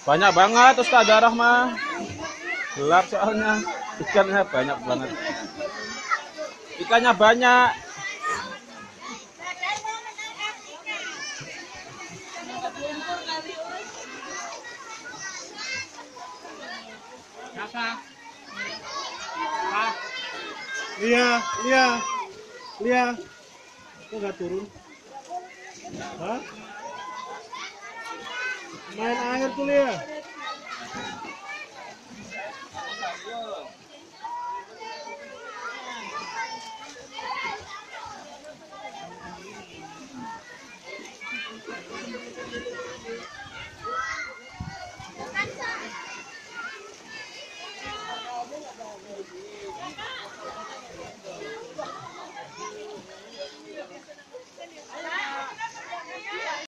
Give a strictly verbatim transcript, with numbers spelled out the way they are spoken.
Banyak banget Ustaz darah mah. Gelap soalnya. Ikannya banyak banget. Ikannya banyak. Lia, Lia, Lia, kok nggak turun? Hah? Main air tuh Lia.